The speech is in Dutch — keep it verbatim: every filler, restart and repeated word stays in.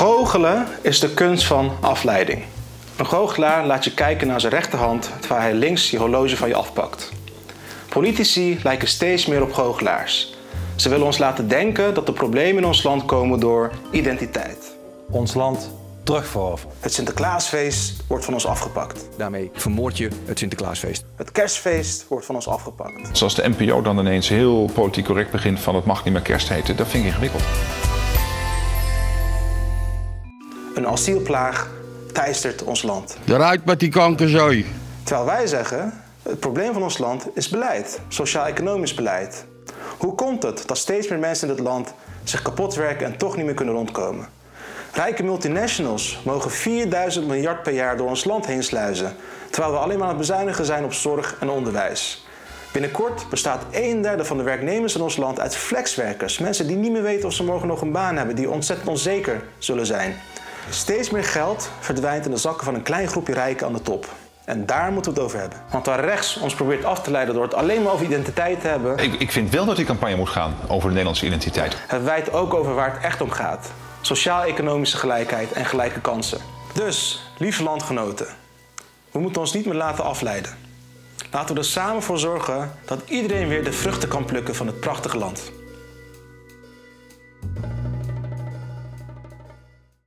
Goochelen is de kunst van afleiding. Een goochelaar laat je kijken naar zijn rechterhand terwijl hij links je horloge van je afpakt. Politici lijken steeds meer op goochelaars. Ze willen ons laten denken dat de problemen in ons land komen door identiteit. Ons land terugveroveren. Het Sinterklaasfeest wordt van ons afgepakt. Daarmee vermoord je het Sinterklaasfeest. Het kerstfeest wordt van ons afgepakt. Zoals de N P O dan ineens heel politiek correct begint van het mag niet meer kerst heten, dat vind ik ingewikkeld. Een asielplaag teistert ons land. Eruit met die kankerzooi. Terwijl wij zeggen, het probleem van ons land is beleid, sociaal-economisch beleid. Hoe komt het dat steeds meer mensen in dit land zich kapot werken en toch niet meer kunnen rondkomen? Rijke multinationals mogen vierduizend miljard per jaar door ons land heen sluizen, terwijl we alleen maar aan het bezuinigen zijn op zorg en onderwijs. Binnenkort bestaat een derde van de werknemers in ons land uit flexwerkers, mensen die niet meer weten of ze morgen nog een baan hebben, die ontzettend onzeker zullen zijn. Steeds meer geld verdwijnt in de zakken van een klein groepje rijken aan de top. En daar moeten we het over hebben. Want waar rechts ons probeert af te leiden door het alleen maar over identiteit te hebben... Ik, ik vind wel dat die campagne moet gaan over de Nederlandse identiteit. Het wijt ook over waar het echt om gaat. Sociaal-economische gelijkheid en gelijke kansen. Dus, lieve landgenoten, we moeten ons niet meer laten afleiden. Laten we er samen voor zorgen dat iedereen weer de vruchten kan plukken van het prachtige land.